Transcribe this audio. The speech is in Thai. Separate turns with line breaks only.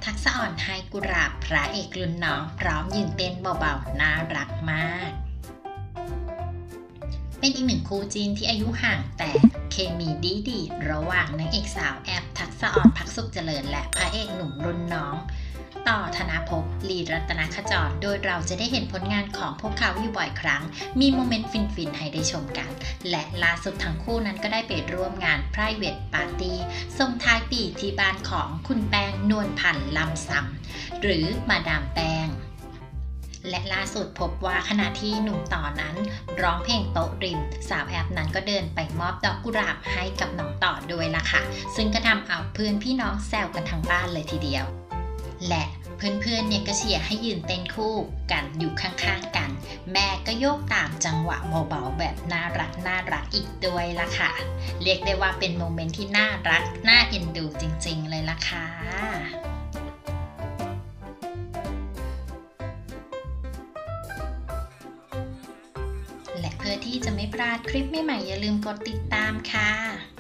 ทักษะอ่อนให้กุหลาบพระเอกรุ่นน้องพร้อมยืนเต้นเบาๆน่ารักมากเป็นอีกหนึ่งคู่จิ้นที่อายุห่างแต่เคมีดีระหว่างนางเอกสาวแอปทักษะอ่อนพักสุขเจริญและพระเอกหนุ่มรุ่นน้องต่อธนภพ ลีรัตนขจรโดยเราจะได้เห็นผลงานของพวกเขาอยู่บ่อยครั้งมีโมเมนต์ฟินๆให้ได้ชมกันและล่าสุดทั้งคู่นั้นก็ได้ไปร่วมงาน Private Party ส่งท้ายปีที่บ้านของคุณแป้งนวลพันธ์ลำซำหรือมาดามแป้งและล่าสุดพบว่าขณะที่หนุ่มต่อนั้นร้องเพลงโต๊ะริมสาวแอปนั้นก็เดินไปมอบดอกกุหลาบให้กับน้องต่อด้วยล่ะค่ะซึ่งก็ทำเอาเพื่อนพี่น้องแซวกันทั้งบ้านเลยทีเดียวและเพื่อนๆเนี่ยก็เชียร์ให้ยืนเต้นคู่กันอยู่ข้างๆกันแม่ก็โยกตามจังหวะเบาๆแบบน่ารักอีกด้วยล่ะค่ะเรียกได้ว่าเป็นโมเมนต์ที่น่ารักน่าเอ็นดูจริงๆเลยล่ะค่ะและเพื่อที่จะไม่พลาดคลิปใหม่ๆอย่าลืมกดติดตามค่ะ